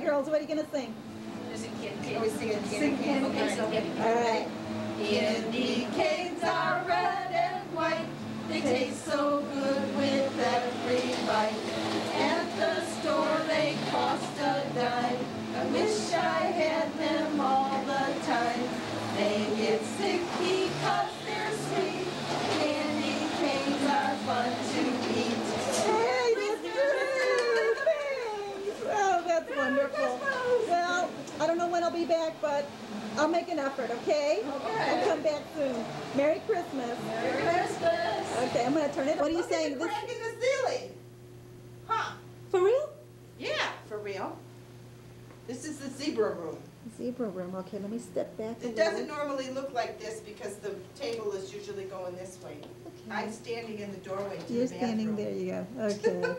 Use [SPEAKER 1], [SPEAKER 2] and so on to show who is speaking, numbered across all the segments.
[SPEAKER 1] girls, what are you going to sing?
[SPEAKER 2] Always sing it. Okay, so
[SPEAKER 1] all right.
[SPEAKER 2] Candy canes are red and white. They taste so good with every bite. At the store they cost a dime. I wish I had them all the time. They get sick because they're sweet. Candy canes are fun to eat.
[SPEAKER 1] Hey, that's good. Thanks. Oh, that's wonderful. Well, I don't know when I'll be back, but I'll make an effort, okay? I'll come back soon. Merry Christmas.
[SPEAKER 2] Merry Christmas.
[SPEAKER 1] Okay, I'm going to turn it. What are you saying?
[SPEAKER 3] Look at the crack in the ceiling. Huh?
[SPEAKER 1] For real?
[SPEAKER 3] Yeah, for real. This is the zebra room.
[SPEAKER 1] Zebra room. Okay, let me step back.
[SPEAKER 3] It doesn't normally look like this because the table is usually going this way.
[SPEAKER 1] Okay.
[SPEAKER 3] I'm standing in the doorway to
[SPEAKER 1] You're
[SPEAKER 3] the bathroom.
[SPEAKER 1] standing there. You go. Okay.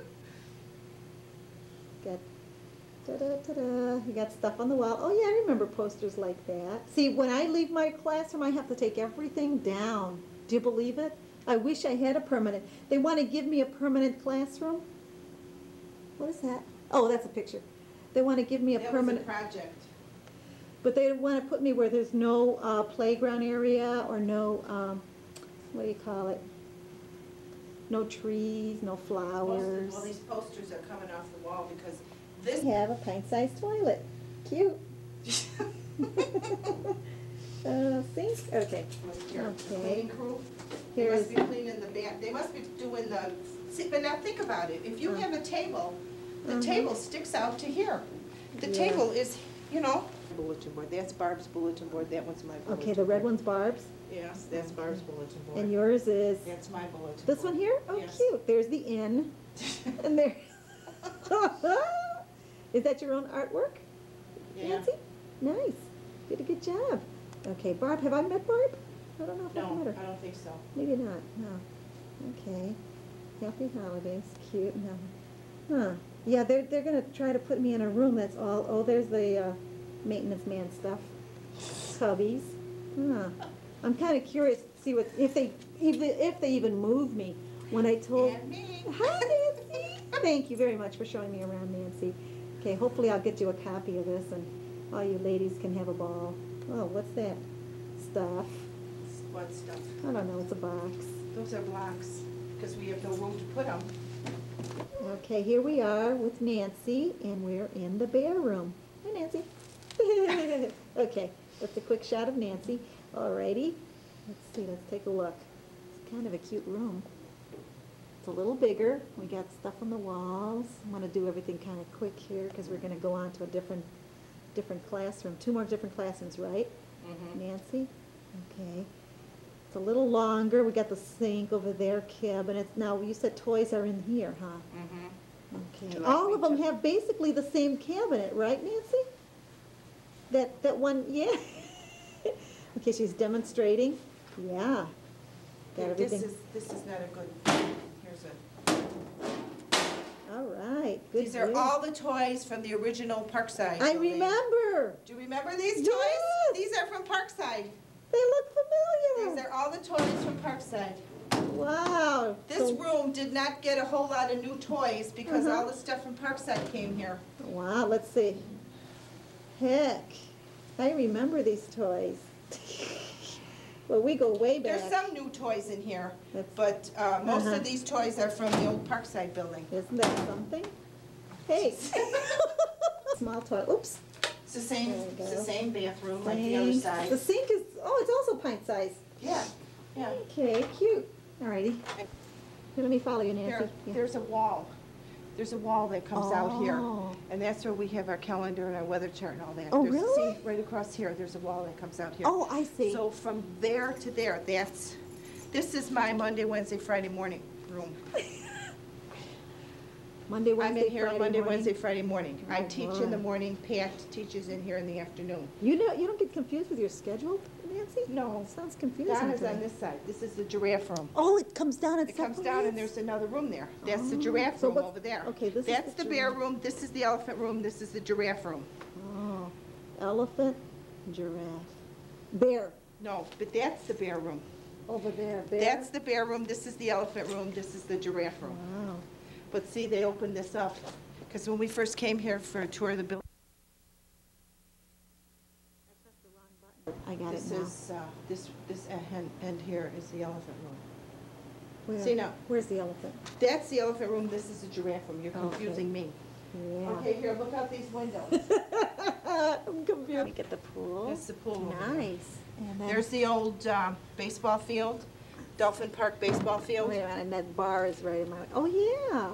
[SPEAKER 1] Got. Ta-da-ta-da. You got stuff on the wall. Oh yeah, I remember posters like that. See, when I leave my classroom, I have to take everything down. Do you believe it? I wish I had a permanent. They want to give me a permanent classroom. What is that? Oh, that's a picture. They want to give me a permanent
[SPEAKER 3] project.
[SPEAKER 1] But they want to put me where there's no playground area or no, what do you call it? No trees, no flowers.
[SPEAKER 3] Well, these posters are coming off the wall because this.
[SPEAKER 1] We have a pint-sized toilet. Cute. Sink? Okay.
[SPEAKER 3] Cleaning crew. They
[SPEAKER 1] Here's,
[SPEAKER 3] must be cleaning the bath. They must be doing the. See, but now think about it. If you have a table, the table sticks out to here. The table is, you know. Bulletin board. That's Barb's bulletin board. That one's my bulletin board.
[SPEAKER 1] okay, the red one's Barb's.
[SPEAKER 3] Yes, that's Barb's bulletin board.
[SPEAKER 1] And yours is?
[SPEAKER 3] That's my bulletin
[SPEAKER 1] This
[SPEAKER 3] board.
[SPEAKER 1] one here? Oh,
[SPEAKER 3] Yes.
[SPEAKER 1] cute. There's the inn. And there. Is that your own artwork,
[SPEAKER 3] Yeah.
[SPEAKER 1] Nancy? Nice. Did a good job. Okay, Barb, have I met Barb? I don't know if I've
[SPEAKER 3] No,
[SPEAKER 1] met her.
[SPEAKER 3] I don't think so.
[SPEAKER 1] Maybe not. No. Okay. Happy holidays. Cute. No. Huh. Yeah, they're going to try to put me in a room that's all. Oh, there's the maintenance man stuff. Cubbies. Huh. I'm kind of curious to see what if they even move me. When I told.
[SPEAKER 3] And me.
[SPEAKER 1] Hi, Nancy. Thank you very much for showing me around, Nancy. Okay, hopefully I'll get you a copy of this and all you ladies can have a ball. Oh, what's that? Stuff.
[SPEAKER 3] What stuff?
[SPEAKER 1] I don't know. It's a box.
[SPEAKER 3] Those are blocks because we have no room to put them.
[SPEAKER 1] Okay, here we are with Nancy, and we're in the bear room. Hi, Nancy. Okay, that's a quick shot of Nancy. Alrighty. Let's see, let's take a look. It's kind of a cute room. It's a little bigger. We got stuff on the walls. I'm going to do everything kind of quick here because we're going to go on to a different classroom. 2 more different classrooms, right? Nancy? Okay. It's a little longer. We got the sink over there, cabinets. Now, you said toys are in here, huh? Okay. All of them have basically the same cabinet, right, Nancy? That one, yeah. Okay, she's demonstrating. Yeah. Got everything.
[SPEAKER 3] This is not a good. Here's a.
[SPEAKER 1] All right. Good.
[SPEAKER 3] These are all the toys from the original Parkside.
[SPEAKER 1] I
[SPEAKER 3] building.
[SPEAKER 1] remember.
[SPEAKER 3] Do you remember these toys?
[SPEAKER 1] Yes.
[SPEAKER 3] These are from Parkside.
[SPEAKER 1] They look familiar.
[SPEAKER 3] These are all the toys from Parkside.
[SPEAKER 1] Wow.
[SPEAKER 3] This room did not get a whole lot of new toys because all the stuff from Parkside came here.
[SPEAKER 1] Wow, let's see. Heck, I remember these toys. Well, we go way back.
[SPEAKER 3] There's some new toys in here,
[SPEAKER 1] That's-
[SPEAKER 3] but most of these toys are from the old Parkside building.
[SPEAKER 1] Isn't that something? Hey. Small toy. Oops.
[SPEAKER 3] It's the same.
[SPEAKER 1] There we
[SPEAKER 3] It's
[SPEAKER 1] go.
[SPEAKER 3] the same bathroom like the other
[SPEAKER 1] Sink.
[SPEAKER 3] side.
[SPEAKER 1] The sink is, oh, it's also pint size.
[SPEAKER 3] Yeah, yeah.
[SPEAKER 1] Okay, cute. Alrighty. Here, let me follow you, Nancy.
[SPEAKER 3] Here,
[SPEAKER 1] Yeah.
[SPEAKER 3] there's a wall. There's a wall that comes out here.
[SPEAKER 1] Oh.
[SPEAKER 3] And that's where we have our calendar and our weather chart and all that.
[SPEAKER 1] Oh,
[SPEAKER 3] There's-
[SPEAKER 1] really?
[SPEAKER 3] See, right across here, there's a wall that comes out here.
[SPEAKER 1] Oh, I see.
[SPEAKER 3] So from there to there, this is my Monday, Wednesday, Friday morning room.
[SPEAKER 1] Monday, Wednesday,
[SPEAKER 3] I'm in here
[SPEAKER 1] Friday
[SPEAKER 3] Monday,
[SPEAKER 1] morning.
[SPEAKER 3] Wednesday, Friday morning. I
[SPEAKER 1] Oh,
[SPEAKER 3] teach
[SPEAKER 1] boy.
[SPEAKER 3] in the morning, Pat teaches in here in the afternoon.
[SPEAKER 1] You know, you don't get confused with your schedule, Nancy?
[SPEAKER 3] No.
[SPEAKER 1] Sounds confusing.
[SPEAKER 3] Donna's
[SPEAKER 1] to
[SPEAKER 3] on
[SPEAKER 1] me.
[SPEAKER 3] this side. This is the giraffe room.
[SPEAKER 1] Oh, it comes down and
[SPEAKER 3] It comes down
[SPEAKER 1] separates?
[SPEAKER 3] and there's another room there. That's the
[SPEAKER 1] Oh,
[SPEAKER 3] giraffe
[SPEAKER 1] so
[SPEAKER 3] room
[SPEAKER 1] what's-
[SPEAKER 3] over there.
[SPEAKER 1] okay, this is
[SPEAKER 3] That's
[SPEAKER 1] the
[SPEAKER 3] the bear
[SPEAKER 1] giraffe.
[SPEAKER 3] room, this is the elephant room, this is the giraffe room.
[SPEAKER 1] Oh, elephant, giraffe, bear.
[SPEAKER 3] No, but that's the bear room.
[SPEAKER 1] Over there, bear.
[SPEAKER 3] That's the bear room, this is the elephant room, this is the giraffe room.
[SPEAKER 1] Wow.
[SPEAKER 3] But see, they opened this up, because when we first came here for a tour of the building, this end here is the elephant room.
[SPEAKER 1] Where?
[SPEAKER 3] See now,
[SPEAKER 1] Where's the elephant?
[SPEAKER 3] that's the elephant room, this is the giraffe room, you're
[SPEAKER 1] Okay.
[SPEAKER 3] confusing me.
[SPEAKER 1] Yeah.
[SPEAKER 3] Okay, here, look out these windows.
[SPEAKER 1] I'm confused. Let me get the pool.
[SPEAKER 3] That's the pool over there.
[SPEAKER 1] Nice. And then,
[SPEAKER 3] There's the old baseball field, Dolphin Park baseball field.
[SPEAKER 1] wait a minute, and that bar is right in my, oh, yeah. Oh,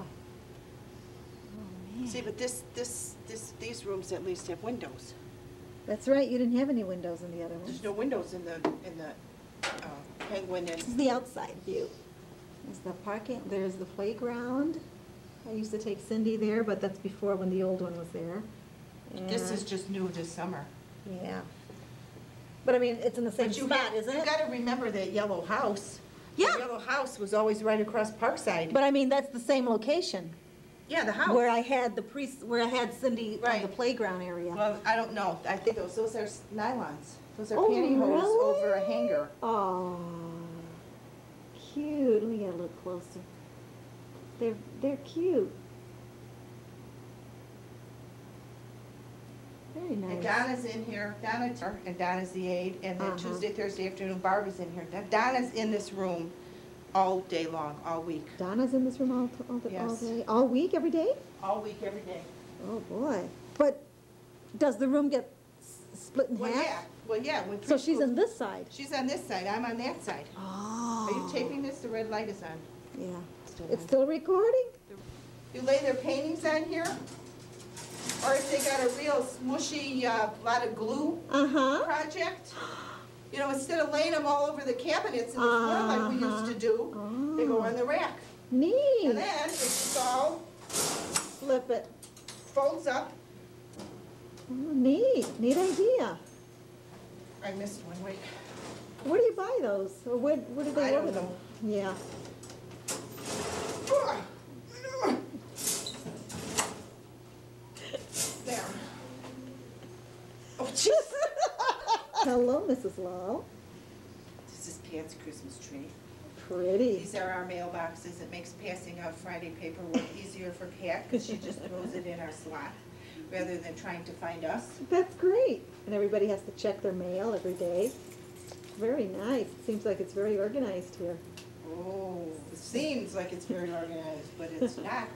[SPEAKER 1] man.
[SPEAKER 3] See, but these rooms at least have windows.
[SPEAKER 1] That's right, you didn't have any windows in the other
[SPEAKER 3] There's
[SPEAKER 1] ones.
[SPEAKER 3] no windows in the Penguin
[SPEAKER 1] This is
[SPEAKER 3] and,
[SPEAKER 1] the outside view. There's the parking, there's the playground. I used to take Cindy there, but that's before when the old one was there.
[SPEAKER 3] this is
[SPEAKER 1] And-
[SPEAKER 3] just new this summer.
[SPEAKER 1] Yeah. But I mean, it's in the same
[SPEAKER 3] But
[SPEAKER 1] spot, isn't
[SPEAKER 3] You
[SPEAKER 1] it?
[SPEAKER 3] gotta remember that yellow house.
[SPEAKER 1] Yeah.
[SPEAKER 3] The yellow house was always right across Parkside.
[SPEAKER 1] But I mean, that's the same location,
[SPEAKER 3] Yeah, the house.
[SPEAKER 1] where I had where I had Cindy on the
[SPEAKER 3] Right.
[SPEAKER 1] playground area.
[SPEAKER 3] Well, I don't know, I think those are nylons. Those are
[SPEAKER 1] Oh,
[SPEAKER 3] pantyhose
[SPEAKER 1] really?
[SPEAKER 3] over a hanger.
[SPEAKER 1] Oh, cute. Let me get a little closer. They're cute. Very
[SPEAKER 3] And
[SPEAKER 1] nice.
[SPEAKER 3] Donna's in here, and Donna's the aide, and then
[SPEAKER 1] Uh-huh.
[SPEAKER 3] Tuesday, Thursday afternoon, Barbara's in here. Donna's in this room all day long, all week.
[SPEAKER 1] Donna's in this room all
[SPEAKER 3] Yes.
[SPEAKER 1] day, all week, every day?
[SPEAKER 3] All week, every day.
[SPEAKER 1] Oh, boy. But does the room get split in
[SPEAKER 3] Well,
[SPEAKER 1] half?
[SPEAKER 3] yeah, well, yeah. when
[SPEAKER 1] So
[SPEAKER 3] three
[SPEAKER 1] she's
[SPEAKER 3] schools-
[SPEAKER 1] on this side?
[SPEAKER 3] She's on this side, I'm on that side.
[SPEAKER 1] Oh.
[SPEAKER 3] Are you taping this? The red light is on.
[SPEAKER 1] Yeah.
[SPEAKER 3] Still
[SPEAKER 1] It's
[SPEAKER 3] on.
[SPEAKER 1] still recording?
[SPEAKER 3] You lay their paintings on here, or if they got a real smushy, lot of glue
[SPEAKER 1] Uh-huh.
[SPEAKER 3] project, you know, instead of laying them all over the cabinets in the floor like we used to do, they go on the rack.
[SPEAKER 1] Neat.
[SPEAKER 3] And then it's just all
[SPEAKER 1] Flip it.
[SPEAKER 3] folds up.
[SPEAKER 1] Oh, neat idea.
[SPEAKER 3] I missed one, wait.
[SPEAKER 1] Where do you buy those? Or where do they
[SPEAKER 3] I
[SPEAKER 1] order
[SPEAKER 3] don't
[SPEAKER 1] them?
[SPEAKER 3] know.
[SPEAKER 1] Yeah.
[SPEAKER 3] There. Oh, jeez.
[SPEAKER 1] Hello, Mrs. Law.
[SPEAKER 3] This is Pat's Christmas tree.
[SPEAKER 1] Pretty.
[SPEAKER 3] These are our mailboxes. It makes passing out Friday paperwork easier for Pat because she just throws it in our slot rather than trying to find us.
[SPEAKER 1] That's great. And everybody has to check their mail every day. Very nice. It seems like it's very organized here.
[SPEAKER 3] Oh, it seems like it's very organized, but it's not.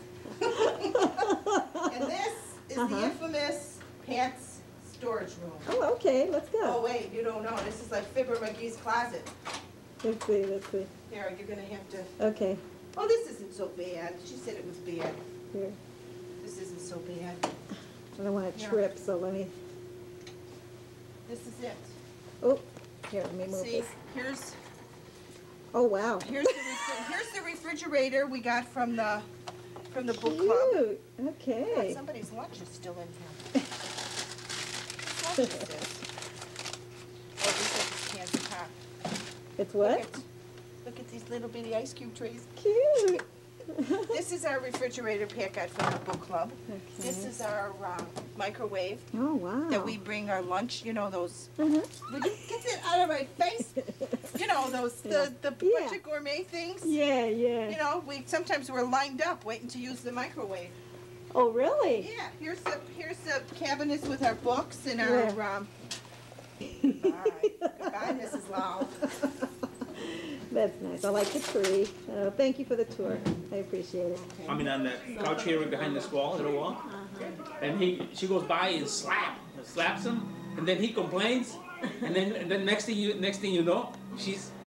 [SPEAKER 3] And this is the
[SPEAKER 1] Uh-huh.
[SPEAKER 3] infamous Pat's storage room.
[SPEAKER 1] Oh, okay, let's
[SPEAKER 3] Oh,
[SPEAKER 1] go.
[SPEAKER 3] wait, you don't know. This is like Fibber McGee's closet.
[SPEAKER 1] Let's see.
[SPEAKER 3] Here, you're gonna have to,
[SPEAKER 1] Okay,
[SPEAKER 3] oh, this isn't so bad. She said it was bad.
[SPEAKER 1] here.
[SPEAKER 3] This isn't so bad.
[SPEAKER 1] I don't want to
[SPEAKER 3] Yeah.
[SPEAKER 1] trip, so let me,
[SPEAKER 3] This is it.
[SPEAKER 1] oh, here, let me move
[SPEAKER 3] See,
[SPEAKER 1] this.
[SPEAKER 3] here's
[SPEAKER 1] Oh, wow.
[SPEAKER 3] here's the refrigerator we got from the book club.
[SPEAKER 1] Cute.
[SPEAKER 3] God,
[SPEAKER 1] Okay.
[SPEAKER 3] somebody's lunch is still in here. Whose lunch is this? Oh, these are just cans of pop.
[SPEAKER 1] It's
[SPEAKER 3] Look
[SPEAKER 1] what?
[SPEAKER 3] at- Look at these little bitty ice cube trays.
[SPEAKER 1] Cute.
[SPEAKER 3] This is our refrigerator pack out from the book club. This
[SPEAKER 1] Okay.
[SPEAKER 3] is our microwave
[SPEAKER 1] Oh, wow.
[SPEAKER 3] that we bring our lunch, you know, those,
[SPEAKER 1] Uh-huh.
[SPEAKER 3] would you get that out of my face? You know, those, the
[SPEAKER 1] Yeah.
[SPEAKER 3] bunch of gourmet things.
[SPEAKER 1] Yeah, yeah.
[SPEAKER 3] You know, sometimes we're lined up waiting to use the microwave.
[SPEAKER 1] Oh, really?
[SPEAKER 3] Yeah, here's the cabinets with our books and our,
[SPEAKER 1] Yeah.
[SPEAKER 3] Goodbye, Mrs. Lau.
[SPEAKER 1] That's nice. I like the tree. Thank you for the tour. I appreciate it.
[SPEAKER 4] I mean, on the couch here behind this wall, little wall. And she goes by and slaps him, and then he complains, and then next thing you know, she's